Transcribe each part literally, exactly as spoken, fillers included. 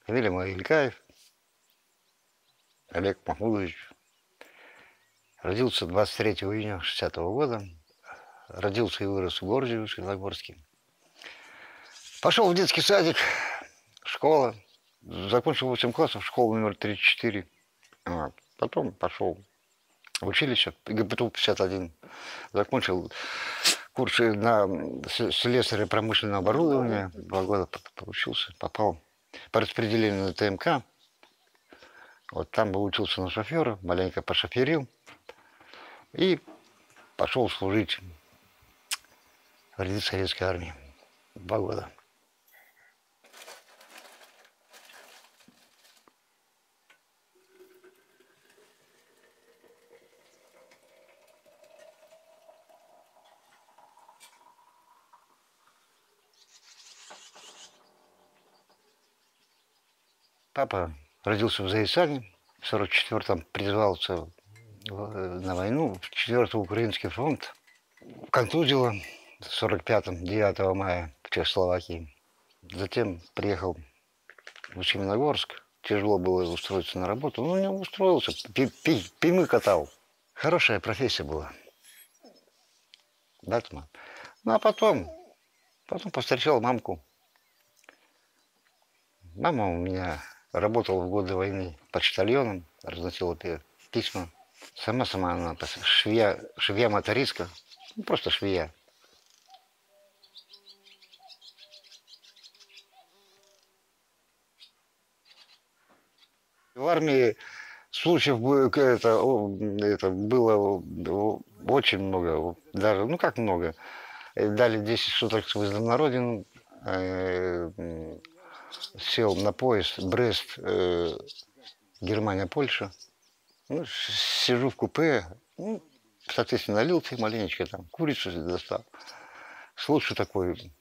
Фамилия моя Илькаев Олег Махмудович. Родился двадцать третьего июня шестидесятого года. Родился и вырос в городе Светлогорске. Пошел в детский садик, школа. Закончил восемь классов, школу номер тридцать четыре. Вот. Потом пошел в училище ГПТУ пятьдесят один. Закончил курсы на слесаря промышленного оборудования. Два года получился, попал по распределению на ТМК. Вот там бы учился на шофера, маленько пошоферил. И пошел служить в ряды советской армии. Два года. Папа родился в Заясане, в сорок четвёртом призвался на войну, в четвёртый Украинский фронт. Контузило в сорок пятом, девятого мая в Чехословакии. Затем приехал в Семеногорск. Тяжело было устроиться на работу. Ну, не устроился, пимы катал. Хорошая профессия была. Батман. Ну, а потом, потом повстречал мамку. Мама у меня работала в годы войны почтальоном, разносила письма. Сама-сама она швея, швея-мотористка, ну, просто швея. В армии случаев это, это было очень много, даже, ну как много. Дали десять суток с выездом на родину. Сел на поезд Брест, э, Германия, Польша. Ну, сижу в купе, ну, соответственно, налил себе маленечко, там, курицу достал. Слушаю такой,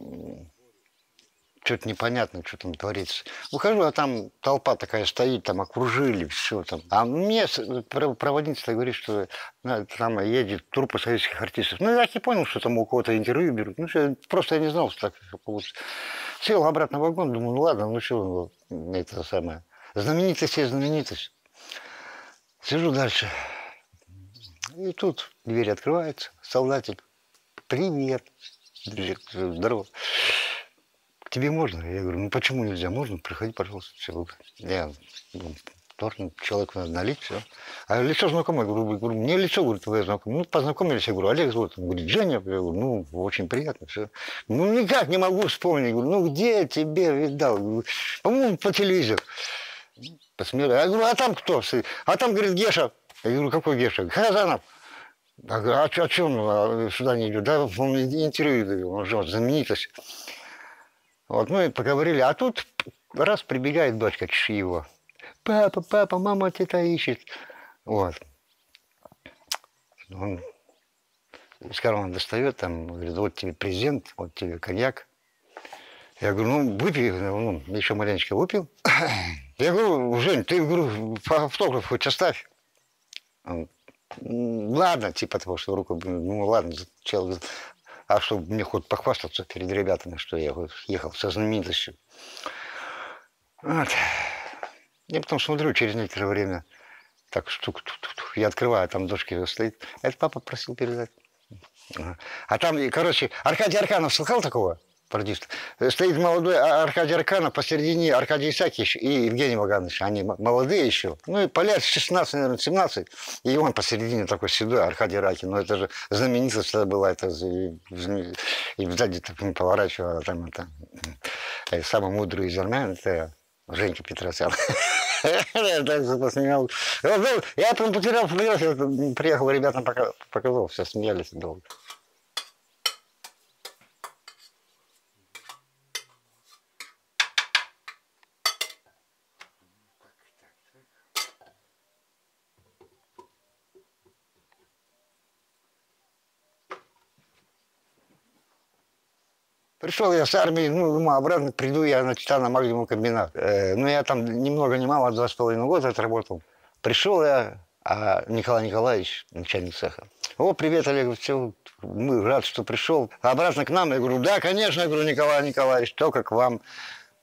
что-то непонятно, что там творится. Выхожу, а там толпа такая стоит, там окружили, все там. А мне проводница говорит, что ну, там едет труппа советских артистов. Ну, я не понял, что там у кого-то интервью берут. Ну, что, просто я не знал, что так получится. Сел обратно в вагон, думаю, ну ладно, ну что, это самое. Знаменитость есть знаменитость. Сижу дальше. И тут дверь открывается, солдатик. Привет. Здорово. К тебе можно? Я говорю, ну почему нельзя? Можно? Приходи, пожалуйста. Все. Я ну, должен человеку надо налить, все. А лицо знакомое, говорю, говорю, мне лицо, говорит, твое знакомое. Ну, познакомились, я говорю, Олег зовут. Он говорит, Женя. Я говорю, ну, очень приятно, все. Ну, никак не могу вспомнить. Я говорю, ну, где я тебе видал? По-моему, по телевизору. Посмотрел. Я говорю, а там кто? А там, говорит, Геша. Я говорю, какой Геша? Хазанов. Я говорю, а, а что он сюда не идет? Да, он интервью даю, он же знаменитость. Вот мы поговорили, а тут раз прибегает дочка Чешиева. Папа, папа, мама тебя ищет. Вот. Он из кармана достает, там, говорит, вот тебе презент, вот тебе коньяк. Я говорю, ну, выпей, ну, еще маленечко выпил. Я говорю, Жень, ты, говорю, автограф хоть оставь. Он, ладно, типа того, что руку, ну, ладно, человек. А чтобы мне хоть похвастаться перед ребятами, что я вот ехал со знаменитостью. Вот. Я потом смотрю, через некоторое время, так штук, я открываю, там дочка стоит. Это папа просил передать. А там, короче, Аркадий Арканов, слыхал такого пародиста? Стоит молодой Аркадий Арканов, посередине Аркадий Исаакиевич и Евгений Ваганович. Они молодые еще. Ну и полет шестнадцать, наверное, семнадцать. И он посередине такой седой, Аркадий Ракин. Ну это же знаменитость была. Это, и сзади так не поворачивала. Там это, самый мудрый из армян, это Женька Петросян. Я так посмеял. Я потом потерял фотографию, приехал, ребятам показал, все смеялись долго. Пришел я с армии, ну, думаю, обратно приду я на титано-магниевый комбинат. Э, ну, я там ни много ни мало, два с половиной года отработал. Пришел я, а Николай Николаевич, начальник цеха. О, привет, Олег, все, мы рад, что пришел. А обратно к нам, я говорю, да, конечно, я говорю, Николай Николаевич, только к вам.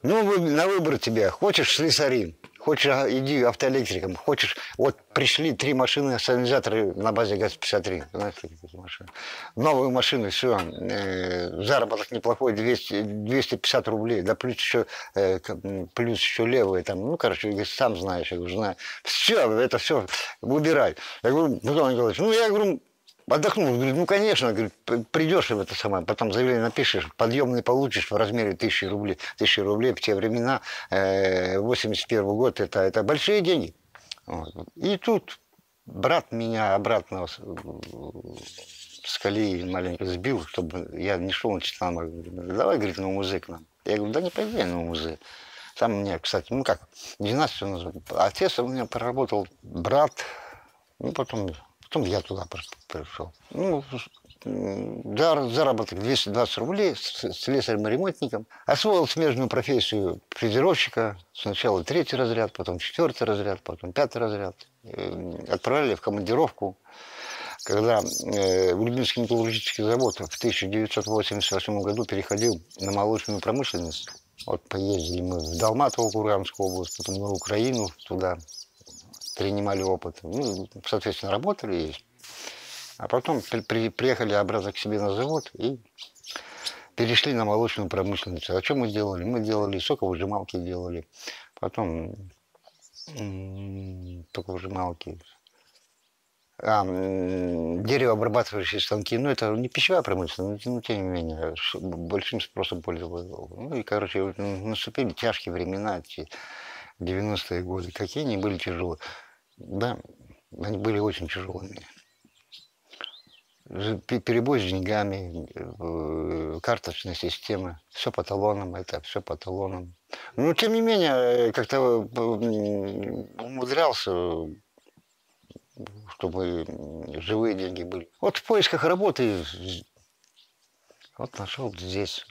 Ну, вы- на выбор тебе. Хочешь слесарем, хочешь а, иди автоэлектриком, хочешь... Вот пришли три машины, стабилизаторы на базе ГАЗ-пятьдесят три. Знаете, какие машины? Новые машины, все. Заработок неплохой, двести, двести пятьдесят рублей. Да плюс еще, э, к- м, плюс еще левые там. Ну, короче, я говорю, сам знаешь, я говорю, знаю. Все, это все, выбирай. Я говорю, Николай Николаевич, ну, я говорю, отдохнул. Говорит, ну, конечно, говорит, п- придешь в это самое, потом заявление напишешь, подъемный получишь в размере тысячи рублей. Тысячи рублей в те времена, э, восемьдесят первый год, это, это большие деньги. Вот. И тут брат меня обратно с, с колеи маленько сбил, чтобы я не шел, начинал. Говорит, давай, говорит, на музей к нам. Я говорю, да не пойду я на музей. Там мне, кстати, ну как, двенадцать у нас, отец у меня проработал, брат, ну потом, потом я туда просто пришел. Ну, м, зар- заработок двести двадцать рублей с слесарем-ремонтником. Освоил смежную профессию фрезеровщика. Сначала третий разряд, потом четвертый разряд, потом пятый разряд. Э, Отправили в командировку. Когда э, Гребенский металлургический завод в тысяча девятьсот восемьдесят восьмом году переходил на молочную промышленность, вот поездили мы в Далматово, Курганскую область, потом на Украину туда, принимали опыт. Ну, соответственно, работали есть. А потом при, при- приехали обратно к себе на завод и перешли на молочную промышленность. А что мы делали? Мы делали соковыжималки, делали. Потом м, соковыжималки. А, м, деревообрабатывающие станки, ну, это не пищевая промышленность, но тем не менее, ш- большим спросом пользовалась. Ну, и, короче, вот наступили тяжкие времена, эти девяностые годы. Какие они были тяжелые. Да, они были очень тяжелыми. Ж- пе- Перебой с деньгами, э, карточная система, все по талонам, это все по талонам. Но, тем не менее, э, как-то э, м, умудрялся, чтобы м, живые деньги были. Вот в поисках работы, вот нашел здесь.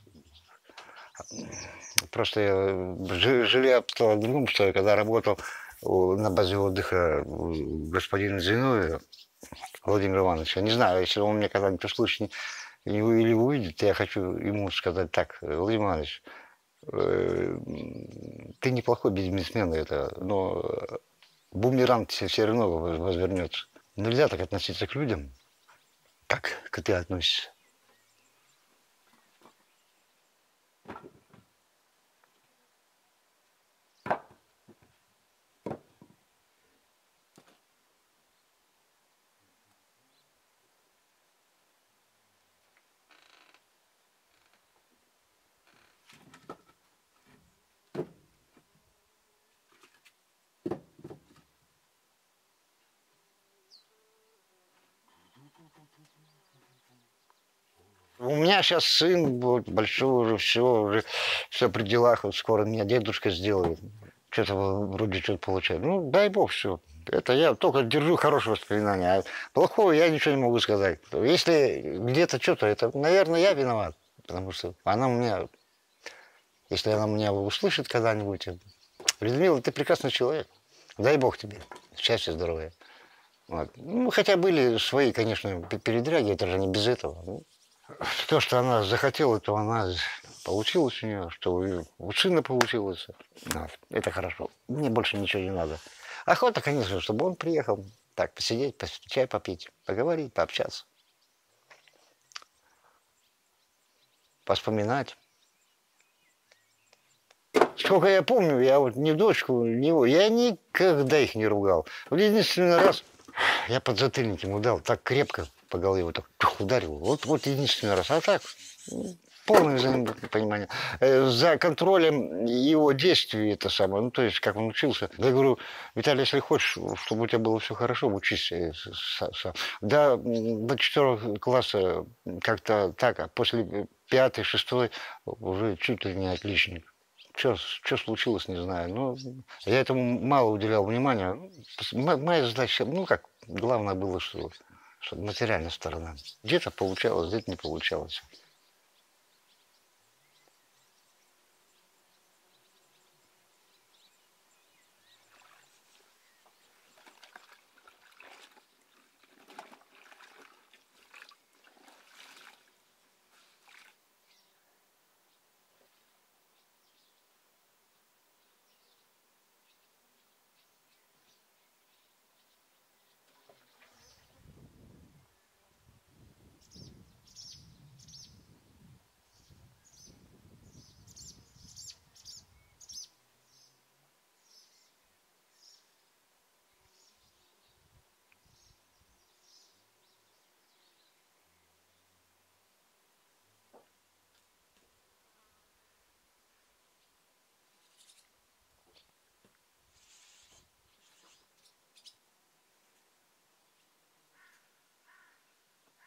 Просто я жи- жили обстоятельства в другом, что я когда работал у- на базе отдыха у господина Зиновьева Владимира Ивановича, не знаю, если он мне когда-нибудь услышит не- не- или увидит, я хочу ему сказать так: Владимир Иванович, э, ты неплохой бизнесмен, это, но бумеранг все, все равно воз- возвернется. Нельзя так относиться к людям, как к ты относишься. У меня сейчас сын вот, большой уже, все, уже все при делах, вот скоро меня дедушка сделает. Что-то вроде что-то получает. Ну, дай бог, все. Это я только держу хорошие воспоминания. А плохого я ничего не могу сказать. Если где-то что-то, это, наверное, я виноват. Потому что она у меня, если она меня услышит когда-нибудь, Людмила, ты прекрасный человек. Дай бог тебе счастья, здоровья. Вот. Ну, хотя были свои, конечно, пе- передряги, это же не без этого. Ну, то, что она захотела, то она получилось у нее, что и у сына получилось. Вот. Это хорошо. Мне больше ничего не надо. Охота, конечно, чтобы он приехал, так, посидеть, пос- чай попить, поговорить, пообщаться, поспоминать. Сколько я помню, я вот ни дочку, ни его, я никогда их не ругал. Вот единственный раз я подзатыльник ему дал, так крепко по голове вот так тух, ударил. Вот, вот единственный раз. А так, м, полное взаимопонимание. Э, За контролем его действий это самое, ну, то есть, как он учился. Я говорю, Виталий, если хочешь, чтобы у тебя было все хорошо, учись. э, с- с- с- До, м, до четвертого класса как-то так, а после пятый, шестой уже чуть ли не отличник. Что случилось, не знаю. Но я этому мало уделял внимания. М- Моя задача, ну как, главное было, что, что материальная сторона. Где-то получалось, где-то не получалось.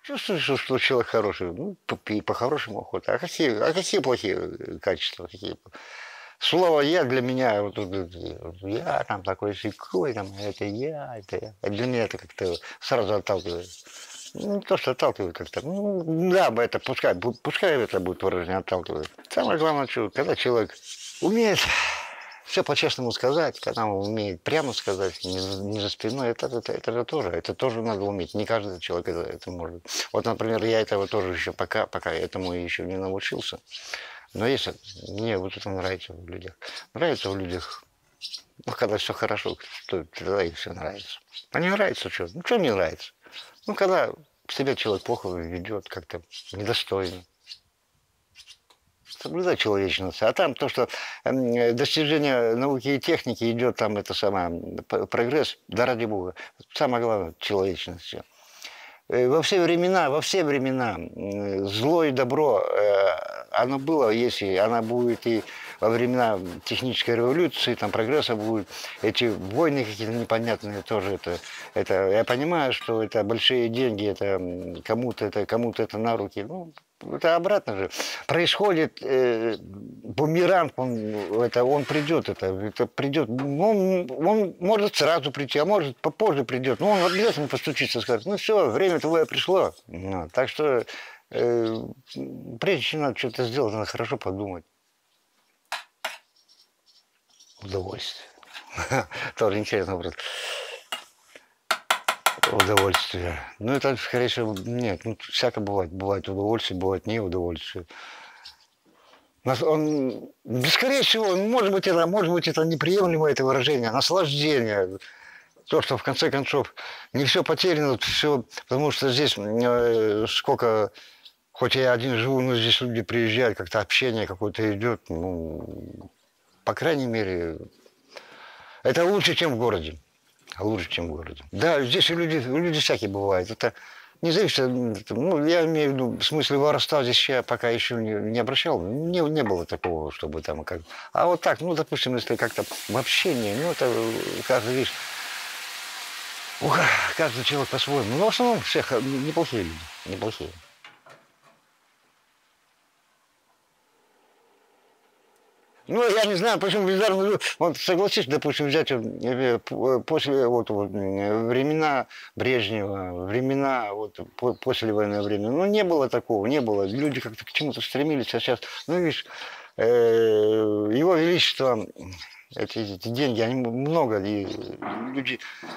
Чувствуешь, что, что человек хороший, ну, по- и по-хорошему охота. А какие, а какие плохие качества? Какие? Слово «я» для меня, вот, вот, вот, я там такой сякой, там, это я, это я. А для меня это как-то сразу отталкивает. Ну, не то, что отталкивает как-то. Ну, да, бы это пускай, бу- пускай это будет выражение отталкивает. Самое главное, что, когда человек умеет все по-честному сказать, когда он умеет прямо сказать, не, за- не за спиной, это, это, это же тоже, это тоже надо уметь. Не каждый человек это, это может. Вот, например, я этого тоже еще пока, пока этому еще не научился. Но если мне вот это нравится в людях. Нравится в людях, ну, когда все хорошо, то тогда и все нравится. А не нравится что? Ну, что не нравится? Ну, когда себя человек плохо ведет, как-то недостойно. Соблюдать человечность. А там то, что эм, достижение науки и техники идет, там это самое, п- прогресс, да ради бога. Самое главное, человечность. Всё. Э, Во все времена, во все времена м, зло и добро, э, оно было, если оно будет и во времена технической революции, там прогресса будет, эти войны какие-то непонятные тоже это, это, я понимаю, что это большие деньги, это м, кому-то это, кому-то это на руки, ну, это обратно же. Происходит э, бумеранг, он, это, он придет, это, это придет, он, он может сразу прийти, а может попозже придет, но он обязательно постучится и скажет, ну все, время твое пришло. Ну, так что э, прежде чем надо что-то сделать, надо хорошо подумать. Удовольствие. Тоже интересный вопрос. Удовольствие. Ну, это, скорее всего, нет, ну, всяко бывает. Бывает удовольствие, бывает неудовольствие. Нас- Он, да, скорее всего, может быть, это, может быть, это неприемлемое это выражение, наслаждение. То, что в конце концов не все потеряно, все, потому что здесь э, сколько, хоть я один живу, но здесь люди приезжают, как-то общение какое-то идет, ну, по крайней мере, это лучше, чем в городе. Лучше, чем в городе. Да, здесь и люди, люди всякие бывают. Это не зависит, от- ну, я имею в виду, в смысле воровства здесь я пока еще не, не обращал, не, не было такого, чтобы там как... А вот так, ну, допустим, если как-то в общении, ну, это э, каждый, видишь, ух, каждый человек по-своему. Но в основном всех э, неплохие люди, неплохие. Ну, я не знаю, почему бездарно живу. Вот согласись, допустим, взять вот, э, п- э, после вот, вот, м, времена Брежнева, времена вот по- послевоенное время. Ну, не было такого, не было. Люди как-то к чему-то стремились, а сейчас, ну, видишь, э, его величество, эти, эти деньги, они много, и люди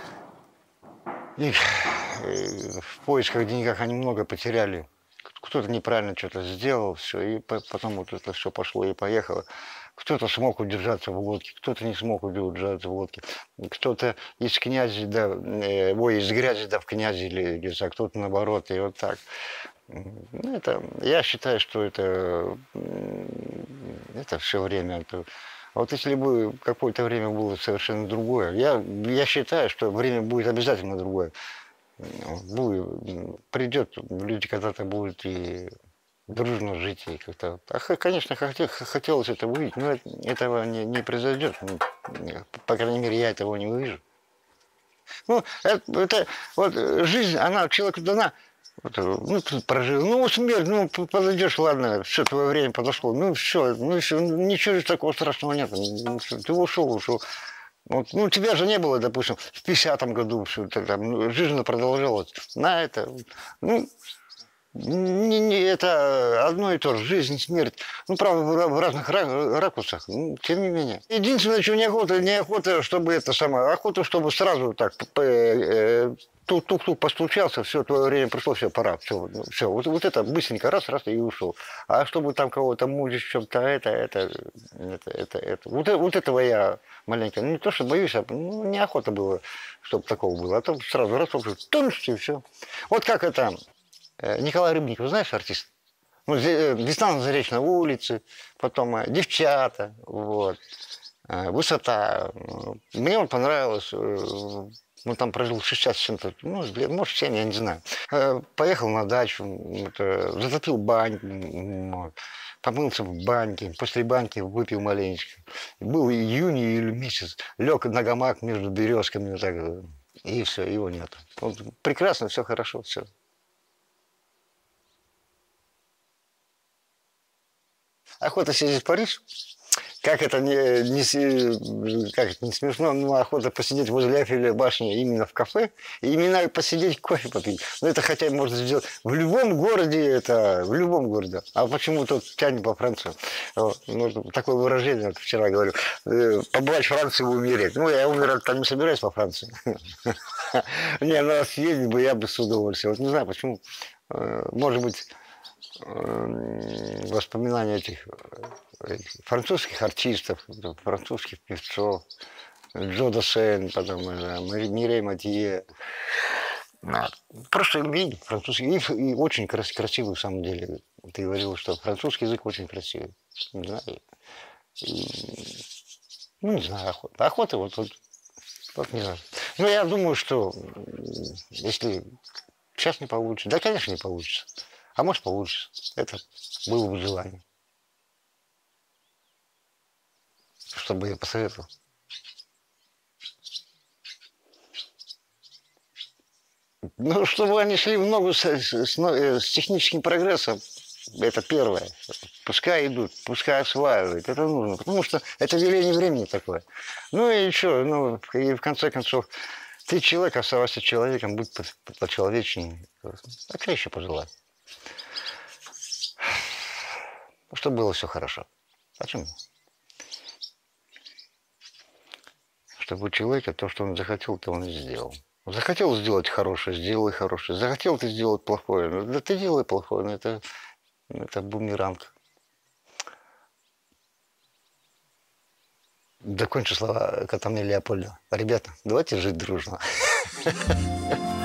их, э, в поисках денег они много потеряли. Кто-то неправильно что-то сделал, все, и по- потом вот это все пошло и поехало. Кто-то смог удержаться в лодке, кто-то не смог удержаться в лодке. Кто-то из князя, да, э, ой, из грязи, да, в князи лез, а кто-то наоборот, и вот так. М, ну, это, я считаю, что это, м, это все время. Это, а вот если бы какое-то время было совершенно другое, я, я считаю, что время будет обязательно другое. Будет, придет, люди когда-то будут и дружно жить, и как-то... А, х- конечно, хотел- х- хотелось это увидеть, но это- этого не, не произойдет. Ну, не, по крайней мере, я этого не увижу. Ну, это, это вот э, жизнь, она человеку дана. Вот, э, ну, ты прожил, ну, смерть, ну, п- подойдешь, ладно, все, твое время подошло. Ну, все, ну, все, ничего такого страшного нет. Ну, всё, ты ушел, ушел. Вот, ну, тебя же не было, допустим, в пятидесятом году, все это там, ну, жизнь продолжалась. На это, ну, не, не, это одно и то же, жизнь, смерть. Ну, правда, в, ра- в разных ра- ракурсах, ну, тем не менее. Единственное, что неохота, неохота, чтобы это самое, охота, чтобы сразу так, п- э, тук-тук-тук постучался, все, твое время пришло, все, пора, все, все. Вот, вот это быстренько, раз, раз, и ушел. А чтобы там кого-то мучить, чем-то, это, это, это, это, это. Вот, э- вот этого я маленько, ну, не то, что боюсь, а ну, неохота было, чтобы такого было. А то сразу раз, тунш, и все. Вот как это, Э, Николай Рыбников, знаешь, артист? Ну, зе- э, «Весна на Заречной улице», потом э, «Девчата», вот, э, «Высота». Э, Мне он понравилось. э, Он там прожил шестьдесят с чем-то, ну, лет, может, семь, я не знаю. Э, Поехал на дачу, м, это, затопил баньку, м, вот, помылся в баньке, после баньки выпил маленечко. Был июнь или месяц, лег на гамак между березками, вот так, э, и все, его нет. Вот прекрасно, все хорошо, все. охота съездить в Париж. Как это не, не, с- как это не смешно, но охота посидеть возле Эйфелевой башни именно в кафе, и именно посидеть кофе попить. Ну, это хотя бы можно сделать в любом городе, это в любом городе. А почему тут тянет по Францию? Вот, ну, такое выражение, вот вчера говорю, э, побывать в Франции и умереть. Ну, я умирать там не собираюсь по Франции. Не, ну, съездить бы я бы с удовольствием. Вот не знаю, почему. Э, Может быть, э, воспоминания этих э, французских артистов, французских певцов, Джо Дассен, потом э, Мари- Мирей Матье. А, Просто видеть французский и, ф- и очень крас- красивый, в самом деле. Ты говорил, что французский язык очень красивый. Не знаю, и, ну, не знаю, охота. Охота вот, вот, вот не знаю. Ну, я думаю, что м, если сейчас не получится, да, конечно, не получится. А может, получится. Это было бы желание. Чтобы я посоветовал. Ну, чтобы они шли в ногу с, с- с но- э, с техническим прогрессом, это первое. Пускай идут, пускай осваивают. Это нужно, потому что это веление времени такое. Ну и что, ну, и в конце концов, ты человек, оставайся человеком, будь по- по- почеловечнее. Так я еще пожелаю. Чтобы было все хорошо. Почему? Чтобы у человека то, что он захотел, то он и сделал. Захотел сделать хорошее, сделай хорошее. Захотел ты сделать плохое, ну, да ты делай плохое, но это, это бумеранг. Докончу слова Катамни Леопольда. Ребята, давайте жить дружно.